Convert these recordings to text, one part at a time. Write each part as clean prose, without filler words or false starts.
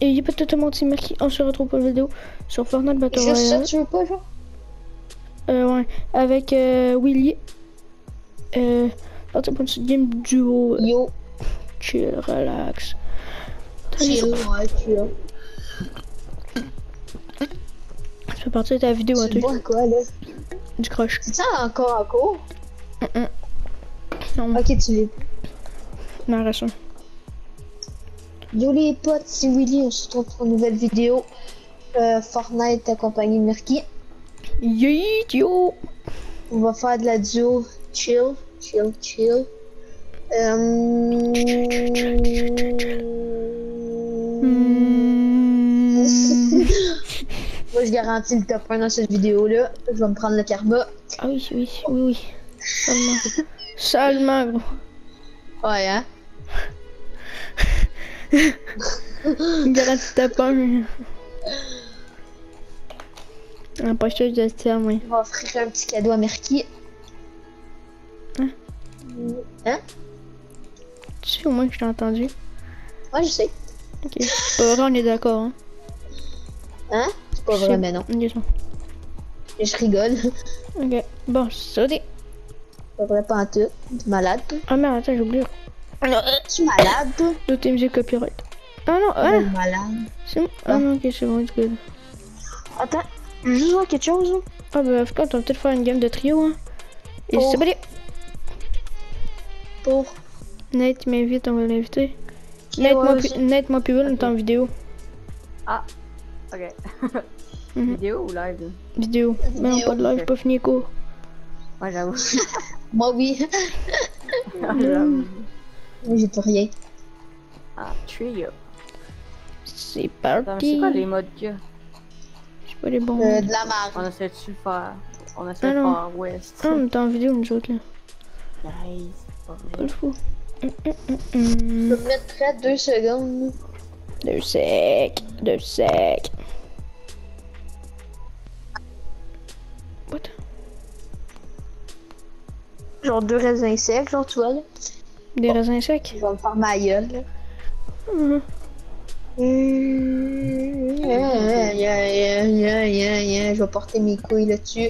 Et il y a pas tout le monde, c'est Merki. On se retrouve pour la vidéo sur Fortnite Battle Juste ça, Royale. tu veux pas, genre? Ouais. Avec Willy. Parti pour une petite game duo. Yo, Chill, relax. chill, ouais, chill. Tu peux partir de ta vidéo à Tu toi. bois quoi, là? Du crush. C'est ça encore en cours? Non, Ok, tu l'es. non, reste. Yo les potes, c'est Willy, on se retrouve pour une nouvelle vidéo. Fortnite accompagné de Merki. Yeet, yo! On va faire de la duo chill, chill, chill. Moi je garantis le top 1 dans cette vidéo là. Je vais me prendre le karma. Ah oui, oui, oui, oui. Seulement. Seulement, gros. Ouais, hein? Garantie tape un. Un pochetage de terme, oui. On va offrir un petit cadeau à Merki. Hein? Hein? Tu sais au moins que je t'ai entendu. Ouais, je sais. Ok. C'est pas vrai, on est d'accord, hein. Hein? C'est pas vrai, mais non. Ok, c'est bon. Mais je rigole. Ok. Bon, sauté. Pas vrai, pas en tout. T'es malade, toi? Ah merde, attends, j'ai oublié. Tu es malade, toi? D'autres musiques copyright. Ah non, ah! T'es malade. C'est bon. Ah non, ok, c'est bon, it's good. Attends, je veux juste voir quelque chose. Ah bah, en tout cas, on va peut-être faire une game de trio, hein. Et Oh. c'est pas Pour. Nate m'invite, on va l'inviter. Qui Nate, moi puis Will, on est en vidéo. Ah, ok. Mhm. Vidéo ou live? Vidéo. Mais non, Vidéo. pas de live, j'ai pas fini les cours. Ouais, j'avoue. Moi, oui. J'avoue. Moi, j'ai plus rien. Ah, trio. C'est Attends, mais parti. c'est quoi les modes qu'il y a? C'est pas les bons. De la On marde. essaie de faire. On essaie Ah de non. faire West. Ah, on est en vidéo, nous autres, là. Nice. Pas Pas vrai. le fou. Je peux me mettre près 2 secondes. De sec. De sec. What? Genre 2 raisins secs, genre, tu vois, là. Des raisins secs? Je vais me faire ma gueule, là. Mhm. Je vais porter mes couilles là-dessus.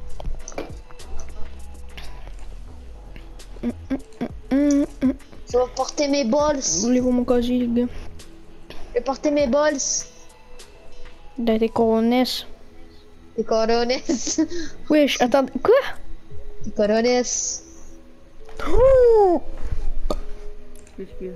Je vais porter mes balls. Voulez-vous mon casier, les gars? Je vais porter mes balls. Dans tes coronesses. Les corones. Wesh, attends, quoi? Les corones. Oh! Excuse.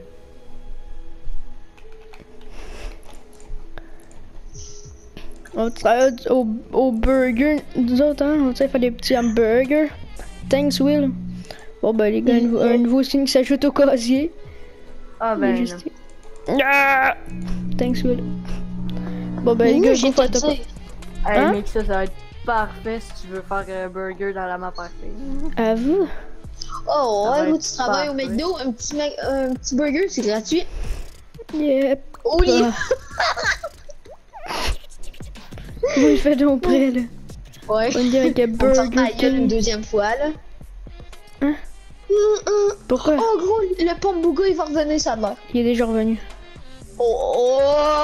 On travaille au burger. Nous autres, hein, on sait faire des petits hamburgers. Thanks, Will. Bon, ben, les gars, un nouveau signe qui s'ajoute au casier. Ah, ben. Juste- Ah! Thanks, Will. Bon, ben, les gars, J'ai go faire tout top. Hey, Hein? mec, ça va être parfait si tu veux faire un burger dans la map parfait. À vous? Oh, Ça va ouais, où être tu travailles au parfait. McDo, un petit burger, c'est gratuit. Yep. Oh, les... Ah. Oui, je fais donc près, là. Ouais. On dirait qu'il y a On me ferme ma Burger gueule une King. deuxième fois, là. Hein? Pourquoi? Oh, gros, le pomme bouga, il va revenir, ça meurt. Il est déjà revenu. Oh,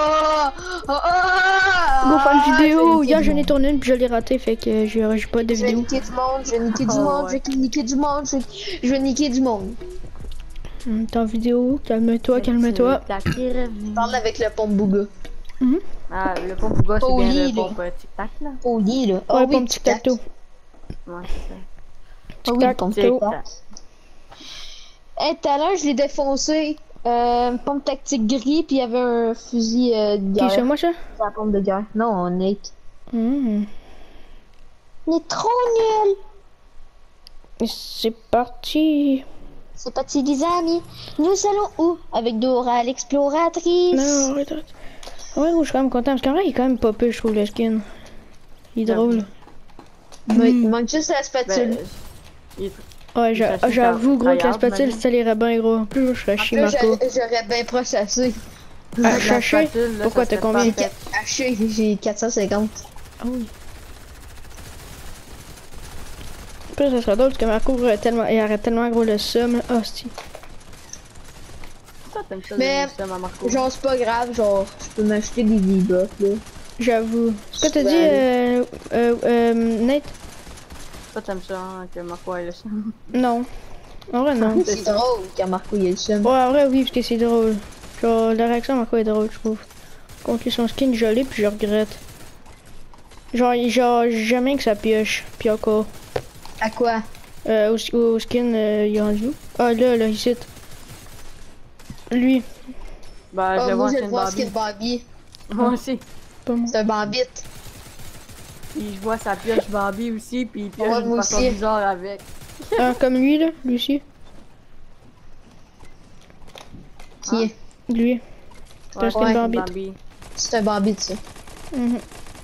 Go faire une vidéo. Hier, j'en ai tourné une puis je l'ai raté, fait que j'ai pas de Je vais vidéo. niquer du monde, je vais niquer du Oh, monde, ouais. je vais niquer du monde, je vais niquer du monde. T'es en vidéo, calme-toi, calme-toi. Parle avec le pomme bouga. Ah, le pompe Bouga, c'est Poli, bien le là. pompe tic-tac là. Poli, là. Ouais, Oh, pas un oui, petit tacto. Ouais, c'est ça. Ah oui, Tic-tac, pomme tic-tac. tic-tac. Hey, tout à l'heure, je l'ai défoncé. Pomme tactique gris, puis il y avait un fusil de Qui guerre. c'est moi, ça? C'est la pomme de guerre. Non, Nate. Hmm. Il est trop nul. C'est parti. C'est parti, les amis. Nous allons où? Avec Dora l'exploratrice. Non, arrête, arrête. Ouais, gros, je suis quand même content parce qu'en vrai, il est quand même pas peu, je trouve, le skin. Il est drôle. Oui, il manque juste la spatule. Ben, il- Ouais, ça, c'est j'avoue, gros, que la tryhard, spatule, imagine. ça l'irait bien, gros. En plus, je serais chier, Là, Marco. j'aurais bien processé. Ah, la chercher? spatule, là, Pourquoi ça t'as serait combien? parfait. Haché, j'ai 450. Ah oui. En plus, ça serait drôle parce que Marco aurait tellement, il aurait tellement gros le somme. Ah, si. Ça, t'aimes ça Mais, le système à Marco? genre, c'est pas grave, genre, je peux m'acheter des V-Bucks, là. J'avoue. Ce que t'as dit, Nate? Toi, t'aimes ça, hein, que Marco ait le seum. Non. En vrai, non. C'est drôle quand Marco il a le seum. Ouais, en vrai, oui, parce que c'est drôle. Genre, la réaction Marco est drôle, je trouve. Contre son skin, je l'ai, puis je regrette. Genre, jamais que ça pioche. Puis encore. À quoi? Au skin, il est rendu où? Ah, là, ici. Lui. Bah, Oh, je moi, vois je un vais le voir Barbie. skin Barbie. Moi aussi. Pas moi. C'est un Bambit. Puis je vois sa pioche Barbie aussi, puis il pioche Ouais, d'une moi façon aussi. bizarre avec. Ah, comme lui, là. Lui aussi. Qui est? Lui. Ouais, skin c'est Barbie. Barbie. C'est un Bambit, ça. Mhm.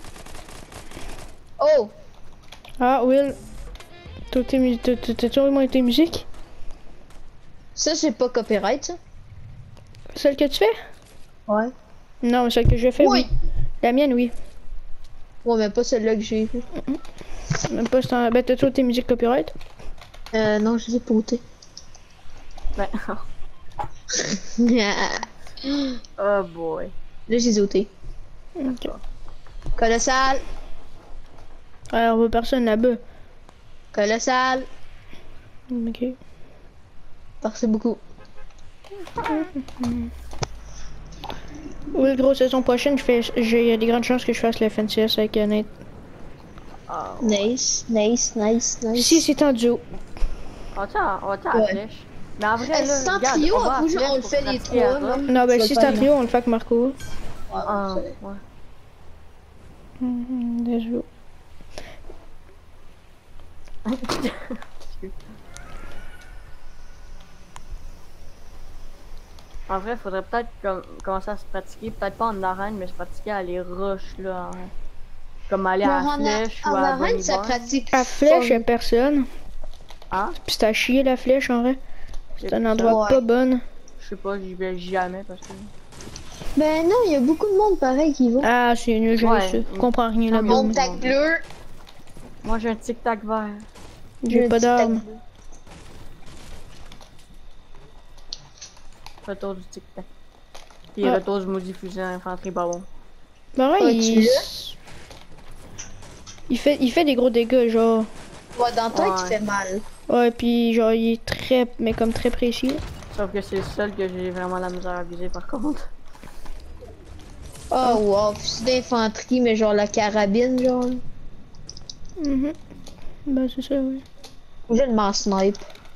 Oh! Ah, Will. T'as toujours tes musiques? Ça, c'est pas copyright, ça? Celle que tu fais? Ouais. Non, mais celle que je fais, oui. La mienne, oui. Ouais, mais pas celle-là que j'ai fait. Même pas, ben, t'as toujours tes musiques copyright? Non, je les ai potées. Ben, Là, oh boy. je les ai ôtées. Ok. Colossal! Alors, on voit personne là-bas. Colossal! Ok. Merci beaucoup. Oui, gros, saison prochaine, il y a des grandes chances que je fasse la FNCS avec Nate. Ah, Nice, nice, nice, nice. Si c'est en duo. on tient à la Ouais. flèche. Mais en vrai, là, Si c'est en regarde, trio, on va à la toujours, flèche on le pour fait les pratiquer à trois, ça. là. Non, ben Je si vais c'est en pas trio, on le fait avec Marco. Ah, ouais. Désolé. En vrai, faudrait peut-être commencer à se pratiquer, peut-être pas en arène, mais se pratiquer à les roches, là. Comme aller à la flèche ou en à la arène, ça bonne pratique. À flèche, y'a personne. Hein? Pis c'est à chier la flèche en vrai. C'est un endroit Ouais. pas bon. Je sais pas, j'y vais jamais parce que... Ben non, il y a beaucoup de monde pareil qui vont. Ah, c'est nul, j'ai Ouais. ça. Je comprends rien Ah, là-bas. bon. Mon tac bleu. Moi, j'ai un tic-tac vert. J'ai pas d'armes. Retour du tic-tac. Puis Ah. retour du maudit fusil infanterie ballon. Ben ouais, Ah, tu il fait des gros dégâts, genre. Ouais, dans toi, Ouais. qui fait mal. Ouais, puis genre, il est très, mais comme très précis. Sauf que c'est le seul que j'ai vraiment la misère à viser par contre. Oh, wow, fusil d'infanterie, mais genre la carabine, genre. Mhm. Ben c'est ça, oui. J'ai le mass snipe.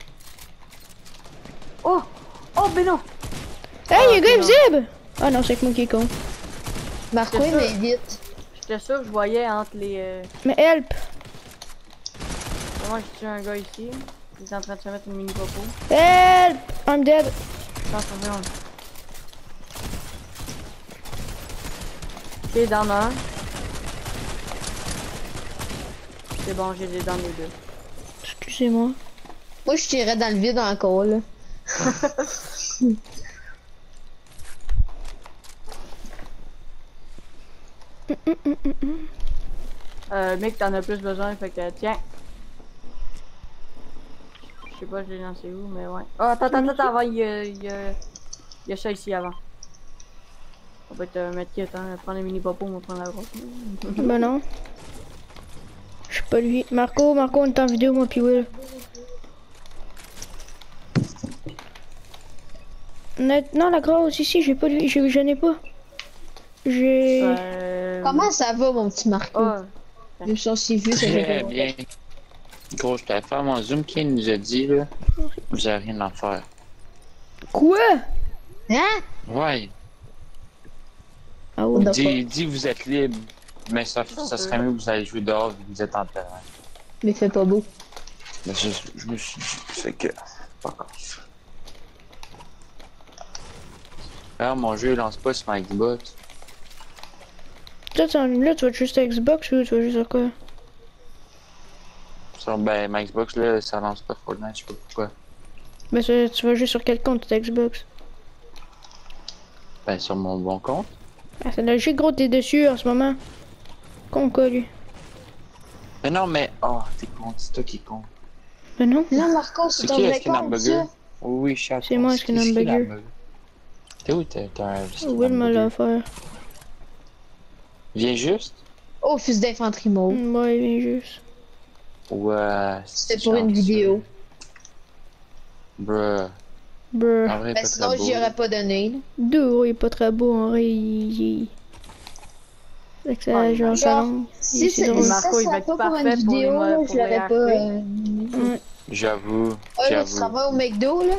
Oh! Oh, ben non! Hey, y'a un gars non. invisible! Ah non, c'est que moi qui est con. Marco, C'est il ça. m'invite. J'étais sûr que je voyais entre les... Mais help! Moi, j'ai tué un gars ici. Il est en train de se mettre une mini-popo. Help! I'm dead. Attention, viens. Ok, dans un. C'est bon, j'ai les dans les deux. Excusez-moi. Moi, je tirais dans le vide encore, là. Mec, t'en as plus besoin, fait que tiens. Je sais pas, je l'ai lancé où, mais ouais. Oh, attends, avant, il y a ça ici avant. On va te mettre qui, attends, prendre les mini-popos, on va prendre la grosse. Ben non. Je suis pas lui. Marco, on est en vidéo, moi pis Will. Non, la grosse, ici, j'ai pas lui. Je n'ai pas. J'ai. Comment ça va, mon petit Marco? Oh, Je me suis si vu, ça Très fait bien. Gros, je t'avais fait mon zoom qui nous a dit, là. Vous avez rien à faire. Quoi? Hein? Ouais. Ah ouais. Dis vous êtes libre. Mais ça serait mieux que vous allez jouer dehors vu que vous êtes en terrain. Mais fait pas beau. Mais je me suis dit, fait que. Pas grave. Alors, mon jeu il lance pas sur ma Xbox. Là, tu vas juste à Xbox ou tu vas juste à quoi? Sur, ben, ma Xbox là, ça lance pas Fortnite, je sais pas pourquoi. Ben, tu vas juste sur quel compte ta Xbox? Ben, sur mon bon compte. Ah, c'est logique, gros, t'es dessus en ce moment. Con, quoi, lui? Mais non, mais. Oh, t'es con, c'est toi qui est con. Ben non. Non, Marco, c'est C'est ton qui vrai Skin compte, Hamburger? ça. Oui, chat. C'est moi, Skin Hamburger. T'es où? T'as un... Will me l'a offert. Viens juste? Oh, fils d'infanterie mauve. Ouais, il vient juste. Ouais. C'était pour une vidéo. Bruh. Bruh. En vrai, Mais pas sinon, très beau. j'y aurais pas donné. Là. Deux, il est pas très beau en vrai. Fait que ça, genre, ça Genre, longue. Si C'est ça drôle. Marco, il va serait être pas pour parfait une pour les vidéo, là, pour je les l'aurais pas. RP. Ouais. J'avoue. Ah, là, tu J'avoue. travailles au McDo, là?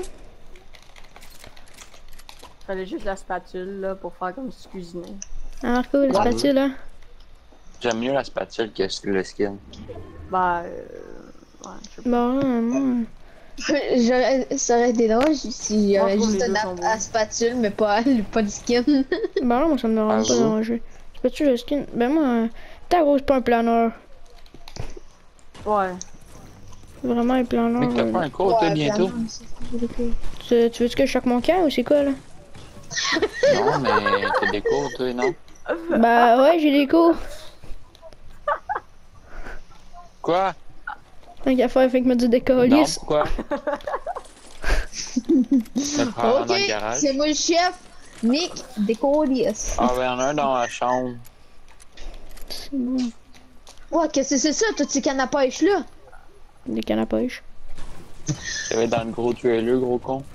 Fallait juste la spatule là pour faire comme si tu cuisinais. Ah, Marco, la spatule, hein? J'aime mieux la spatule que le skin. Bah, ouais, je sais pas. Bon, moi. Ça aurait été drôle si Moi, j'aurais je trouve juste les donné deux sont beaux. à spatule, mais pas de skin. Bah non, moi ça me dérange Ah, pas vous? d'arranger. Spatule le skin. Ben moi, ta grosse pas un planeur. Ouais. Vraiment un planeur. Mec, t'as pas un cours, toi, bientôt? Tu veux que je choque mon camp ou c'est quoi là? Non, mais t'as des cours, toi, non? Bah ouais, j'ai des cours. Quoi? Tant qu'à faire, fait que me dire des Non, colis. pourquoi? Me prendre dans le Ok, garage. c'est moi le chef. Nick, décolis. Ah, ben, y'en a un dans la chambre. C'est bon. Ouais, qu'est-ce que c'est ça, toutes ces cannes à pêche là? Des cannes à pêche. Ça va être dans le gros trailer, gros con.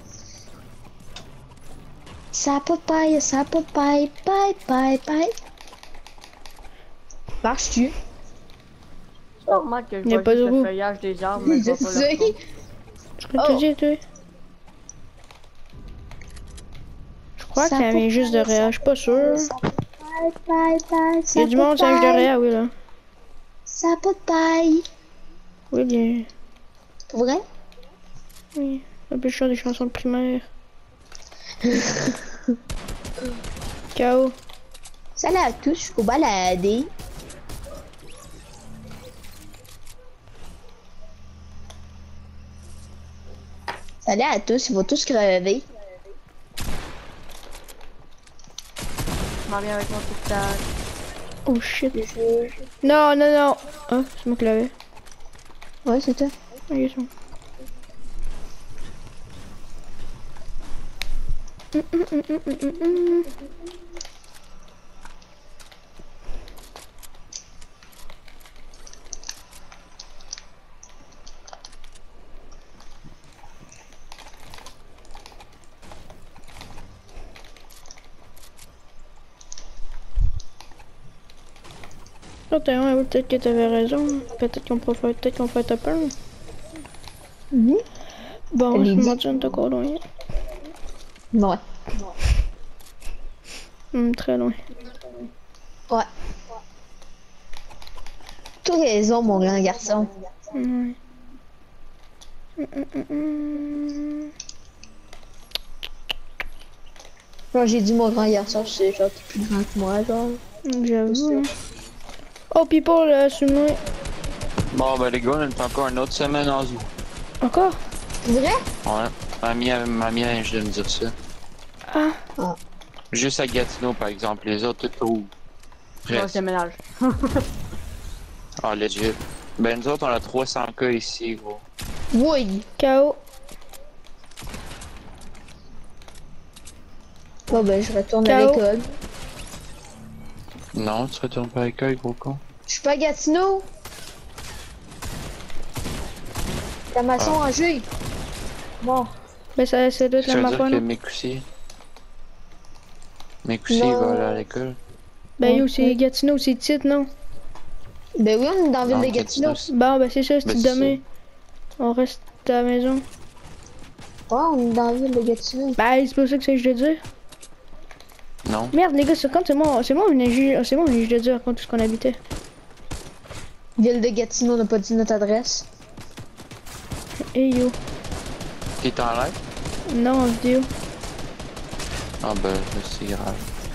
Ça a pas de paille, ça a pas de paille, paille. Marches-tu? C'est normal que je Y a vois pas juste de le roue. feuillage des arbres, mais je Je vois pas sais. le fond. Je peux te dire, toi. Je crois Ça que ça peut vient juste de pas, Réa, je suis pas sûr. Paille, Il y a du monde, ça vient de Réa, oui là. Ça a pas de paille. Oui, bien. Pour vrai? Oui. Un peu chiant des chansons de primaire. K.O. Salut à tous, je suis balader. Salut à tous, ils vont tous crever. Je m'en viens avec mon tic-tac. Oh shit. Non, non, non. Ah, c'est moi qui l'avais. Ouais, c'est toi. Ok, c'est bon. Oh, t'as ouais, peut-être que t'avais raison. Peut-être qu'on fait ta peur. Bon, Elle est je dit. me dis, on est encore loin. Ouais. Très loin. Ouais. T'as raison, mon grand garçon. Ouais. Quand j'ai dit mon grand garçon, c'est genre t'es plus grand que moi, genre. J'avoue. Oh, people, là, suis-moi. Bon, ben, les gars, on est encore une autre semaine en zoo. Encore? Vrai? Ouais. Mamie vient juste de me dire ça. Ah. Juste à Gatineau, par exemple. Les autres, tout où? Moi, je Presque. déménage. Ah, legit. Ben, nous autres, on a 300 cas ici, gros. Oui. K.O. Bon ben je retourne à Ciao. l'école. Non, tu retournes pas à l'école, gros con. Je suis pas à Gatineau. La maçon en jeu. Bon. Ben, ça doit être Ça la veut map, dire que non? Mekusi, il Non. va aller à l'école. Ben, yo, c'est Gatineau, c'est titre, non? Ben oui, on est dans la Non, ville de Gatineau. Bon, ben, c'est ça, Ben, c'est c'est demain. On reste à la maison. Ouais, on est dans la ville de Gatineau. Ben, c'est pas ça que je veux dire. Non. Merde, les gars, c'est moi, je de dire raconte tout ce qu'on habitait. Ville de Gatineau, on n'a pas dit notre adresse. Hey yo. T'es en live? Non, en vidéo. Ah ben, c'est grave.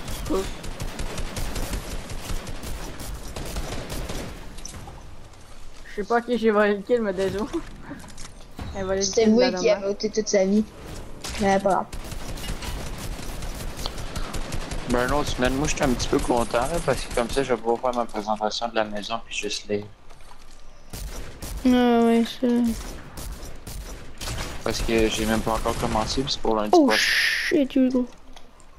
Je sais pas qui j'ai volé le kill, mais déjà. Elle volé le C'était kill de moi la qui a maman. voté toute sa vie. Mais pas grave. Ben, l'autre semaine, moi, j'étais un petit peu content, là, parce que comme ça, je vais pouvoir faire ma présentation de la maison, puis juste lire. Ah ouais, ça. Parce que j'ai même pas encore commencé, puis c'est pour lundi Oh prochain. shit, Hugo.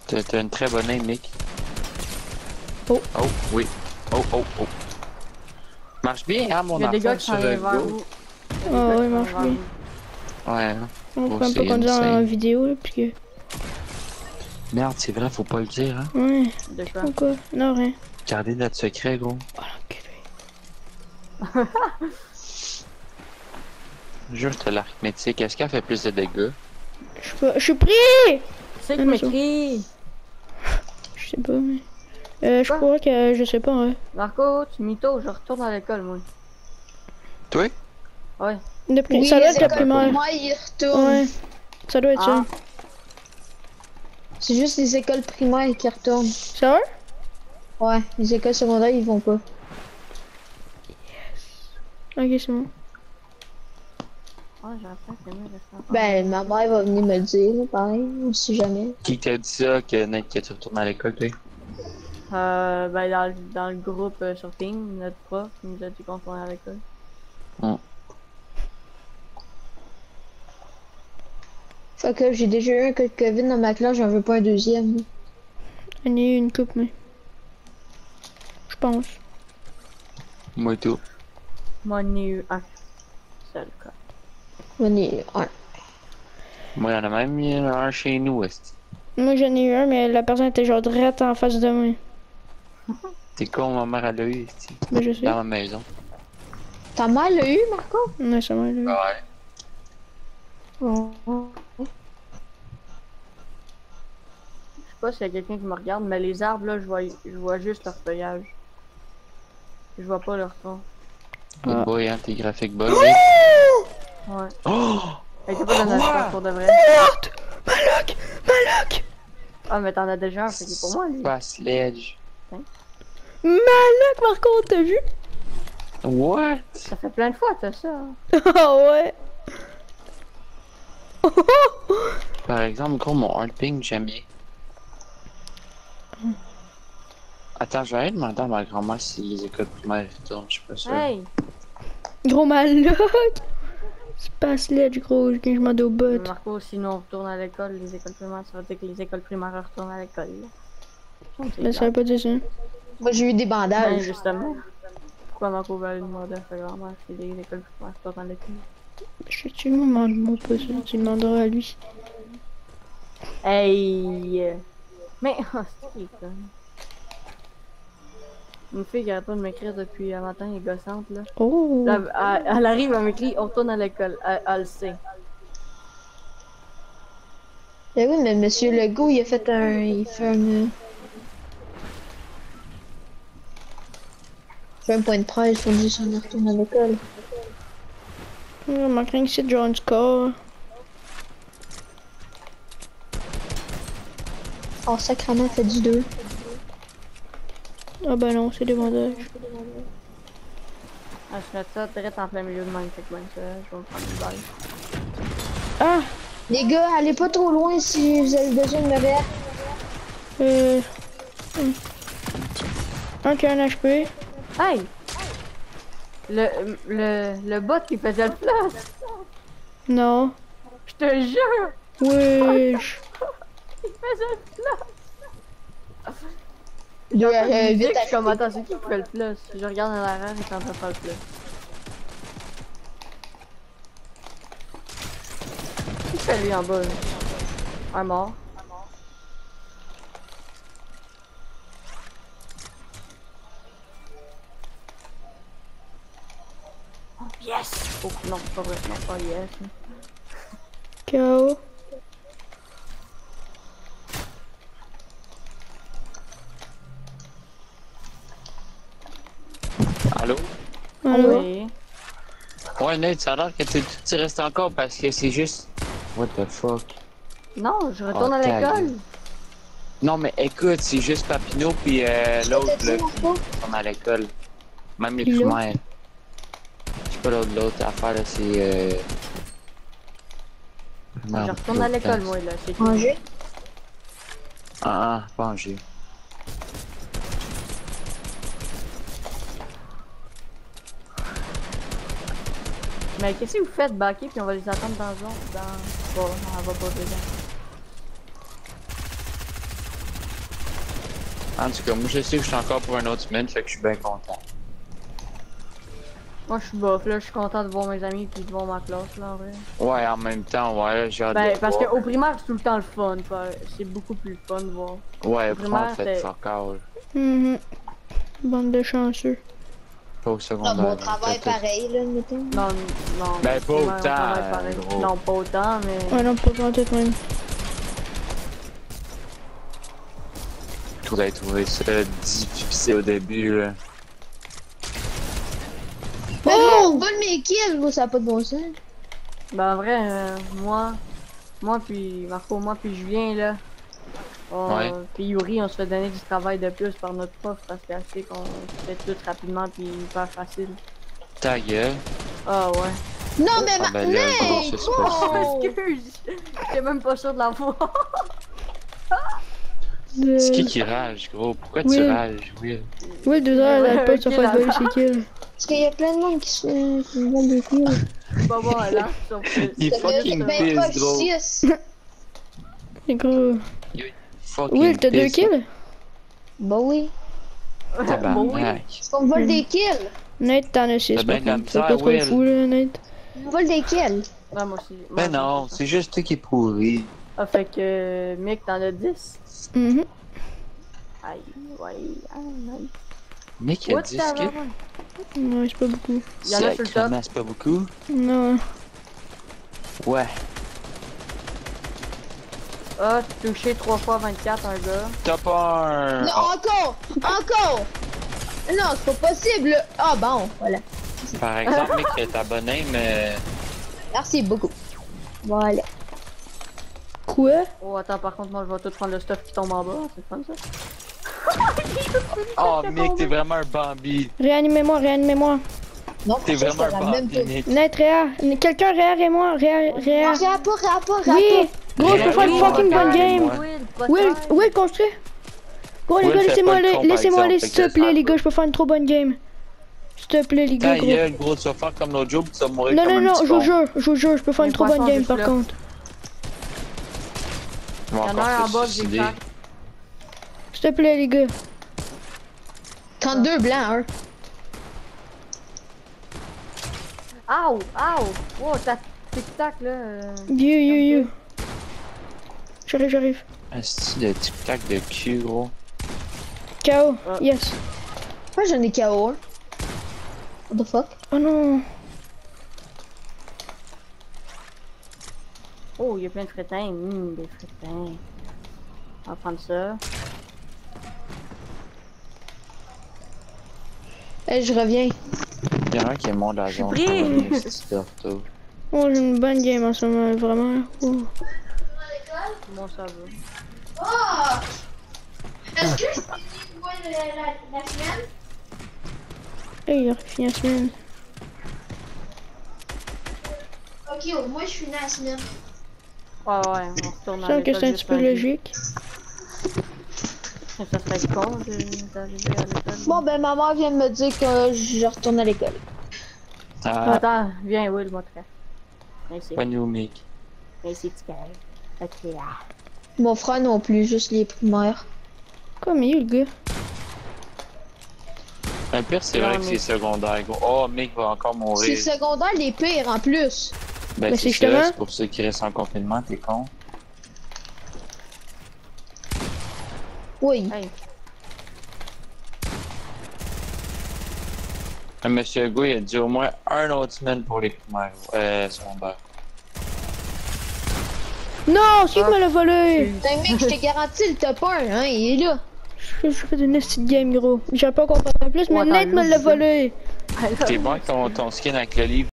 T'as une très bonne aim, Nick. Oh. Oh, oui. Oh, oh, oh. Marche bien, hein, mon Il y a des gars enfant, qui sur s'en viennent le vers go. vous. Ah ouais, marche bien. Ouais, hein. On Oh, peut même pas c'est conduire en insane. vidéo, là, puis que... Merde, c'est vrai, faut pas le dire, hein. Ouais, De quoi? pourquoi? Non, rien. Gardez notre secret, gros. Oh, l'enculé. Juste l'arithmétique, est-ce qu'elle fait plus de dégâts? Je suis pris! C'est Ah, que mais ça- m'écris! Je sais pas, mais... je Quoi? crois que... Je sais pas, hein. Marco, tu mytho, je retourne à l'école, moi. Toi? Ouais. Oui, Ça doit les être la écoles primaire. primaires, ils retournent. Ouais. Ça doit être Ah. ça. C'est juste les écoles primaires qui retournent. Ça va? Ouais, les écoles secondaires, ils vont pas. Ok, c'est bon. Ouais, j'aurais peut-être aimé rester encore. Ben, ma mère va venir me le dire, là, pareil, on sait jamais. Qui t'a dit ça, que Nick, que tu retournes à l'école, toi? Ben, dans le groupe sur Team, notre prof il nous a dit qu'on tournait à l'école. Fait que j'ai déjà eu un cas de COVID dans ma classe, j'en veux pas un deuxième. J'en ai eu une coupe, mais... Je pense. Moi et tout. Moi, j'en ai eu un. C'est le cas. J'en ai eu un. Moi, il y en a même mis un chez nous, est-ce. Moi, j'en ai eu un, mais la personne était genre droite en face de moi. T'es con, ma mère, elle l'a eu, est-ce. Mais je sais. Dans ma maison. Ta mère l'a eu, Marco? Ouais, ça m'a eu. Ouais. Oh. Je sais pas s'il y a quelqu'un qui me regarde, mais les arbres, là, je vois juste leur feuillage. Je vois pas leur tronc. Good Ah. boy, hein, tes graphiques bug. Ouais. Oh! Hey, t'es pas dans notre pour de vrai. Merde! Maloc! Maloc! Ah, mais t'en as déjà un, fait qu'il est pour moi, lui. Pas sledge. Maloc, Marco, t'as vu? What? Ça fait plein de fois, t'as ça. Hein. Ah ouais! Par exemple, gros, mon hard ping, j'aime bien. Attends, je vais aller demander à ma grand-mère si les écoles primaires retournent, je suis pas sûr. Hey! Gros Maloc! C'est pas sledge, gros, quand je m'en au bot. Marco, sinon on retourne à l'école, les écoles primaires, ça veut dire que les écoles primaires retournent à l'école. Mais ça veut pas dire ça. Moi, j'ai eu des Ben, bandages. justement. Pourquoi Marco va aller demander à sa grand-mère si les écoles primaires retournent à l'école? Tu me demandes pas ça, tu demanderas à lui. Hey! Mais, oh, c'est qui ça? Une fille qui arrête pas de m'écrire depuis un matin, elle est gossante, là. Oh! Là, elle arrive, elle m'écrit, on retourne à l'école. Elle le sait. Eh oui, mais Monsieur Legault, il a fait un... Il fait un point de presse pour dire si on retourne à l'école. On manque rien que c'est genre un score. Oh, sacrément, fait du 2. Ah bah non, c'est des bandages. Ah, je mets ça direct en plein milieu de même, fait que même ça, je vais me prendre une balle. Ah! Les gars, allez pas trop loin si vous avez besoin de me réa. Un qui a un HP. Hey! Le bot qui faisait le flash! Non. Je te jure! Wesh. Il faisait le flash! Vite, Je suis comme, attends, c'est qui fait le flash? Je regarde en arrière, il est en train de faire le flash. Qui fait lui en bas? Là? Un mort. Oh, yes! Oh non, pas vrai, non, pas yes. KO. Allô? Allô? Oui. Ouais, Nate, ça a l'air que tu restes encore parce que c'est juste. What the fuck? Non, je retourne Oh, à l'école. Non, mais écoute, c'est juste Papineau puis l'autre là qui sont à l'école. Même les L'autre? primaires. Je sais pas l'autre affaire là, c'est. Je retourne à l'école, moi, là. C'est tout. Manger. Ah, pas Angers. Mais qu'est-ce que vous faites, backer, puis on va les attendre dans le zone, dans... Bon, on va pas dedans. En tout cas, moi je sais que je suis encore pour un autre semaine, fait que je suis bien content. Moi, je suis bof, là, je suis content de voir mes amis puis de voir ma classe, là, en vrai. Ouais, en même temps, ouais, j'ai hâte Ben, de parce voir. qu'au primaire, c'est tout le temps le fun, c'est beaucoup plus fun de voir. Ouais, au pas primaire, en fait c'était- fuck all. Bande de chanceux. Pas au Ah, secondaire. mon travail peut-être. pareil, là, mettons. Non, non. Ben, pas au primaire, on autant, travaille pareil. gros. Non, pas autant, mais... Ouais, non, pas tout même. Je voudrais trouver ça difficile au début, là. Mais gros, vole mes kills, gros, ça a pas de bon sens. Ben, en vrai, moi puis Marco, moi puis Julien, là, Ouais. puis Yuri, on se fait donner du travail de plus par notre prof parce qu'elle sait qu'on fait tout rapidement puis hyper facile. Ta gueule. Ah ouais. Non, mais Ah, ben là, gros, Nate, ça, c'est pas ça. wow! Excuse! J'étais même pas sûr de la voir. C'est qui rage, gros? Pourquoi Oui. tu rages, Will? Oui, 2 heures, elle peut se Ok, faire là. voler ses kills. Parce qu'il y a plein de monde qui se vole des kills. Bah bon, là, sur Il Ça fait fucking ben pas pisse, gros. 6. C'est gros. Fucking Oui, t'as 2 pisse. kills? Bah oui. Tabarnak. Parce qu'on me vole des kills. Nate, t'en as 6 T'as bien par de la contre. C'est misère, pas trop Will. fou là, Nate. On me vole des kills. Ouais, moi aussi. Ben non, c'est juste toi qui es pourri. Ah, fait que, Mick, t'en as 10. Mhm. Aïe, ouais, aïe, Nick, il a What 10 the kills. fuck? Ouais, c'est pas beaucoup. Il y en a sur le top. Sacrément, c'est pas beaucoup. Non. Ouais. Ah, touché 3 fois 24, un gars. Top 1. Non, encore! Encore! Non, c'est pas possible. Ah bon, voilà. Par exemple, mec, est abonné, mais. Merci beaucoup. Voilà. Quoi? Oh, attends, par contre, moi, je vais tout prendre le stuff qui tombe en bas. C'est fun, ça. Oh, mec, t'es vraiment un Bambi. Réanimez-moi, réanimez-moi. Non, T'es ça, vraiment c'est un la même Bambi, chose. Nick. Nate, réa. Quelqu'un réa, moi. Réa. Rapport. Oui! Gros, je peux faire une Oui, fucking moi, bonne game. moi. Will, construis. Gros, les Will, gars, fais laissez-moi pas le aller, con, laissez-moi par aller, exemple, s'il te fait que plaît, ça les peut. gars, je peux faire une trop bonne game. S'il te plaît, les gars, Ta gros. gueule, gros, tu vas faire comme l'autre jour, pis tu vas mourir Non, comme non, un non, petit je vous con. jure, je peux faire Les une trop bonne poissons game juste par là. contre. On va Il y en a un en encore bas se qui suicider. claque. S'il te plaît, les gars. 32 blancs, hein. Ow! Oh, t'as tic-tac, là. You. J'arrive. Un style de tic-tac de cul, gros. KO. Ah. Yes. Moi, j'en ai KO, hein. What the fuck? Oh non. Oh, il y a plein de frétins. Des frétins. On va prendre ça. Je reviens. Il y en a un qui est mort dans la zone. pris. pour un petit ortho. Oh, j'ai une bonne game en ce moment, vraiment. Oh. Comment ça va? Oh! Est-ce que je finis moi la semaine? Hey, il a fini la semaine. Ok, au moins je finis la semaine. Ouais, on retourne Je à sens que l'école c'est un juste petit peu lundi. logique. Ça serait con d'arriver à l'école. Bon, ben, ma mère vient de me dire que je retourne à l'école. Ah, Attends, viens, Will, moi, frère. Viens ici. pas nous, mec. Viens ici, tu calmes. Ok, ah. Mon frère non plus, juste les primaires. Comme il est, le gars. Le pire, c'est Non, vrai que mais- c'est secondaire, gros. Oh, mec va encore C'est mourir. secondaire les pires en plus. Ben, Ben, c'est c'est ça, justement- c'est pour ceux qui restent en confinement, t'es con. Oui. Hey, Monsieur Hugo, il a dit au moins un autre semaine pour les primaires. Secondaire. Non, c'est qui me l'a volé? Ben, mec, je t'ai garanti le top 1, hein, il est là. Je fais une petite game, gros. J'ai pas compris en plus, mais attends, Nate me lui, l'a c'est- volé. T'es bon avec ton skin avec le livre.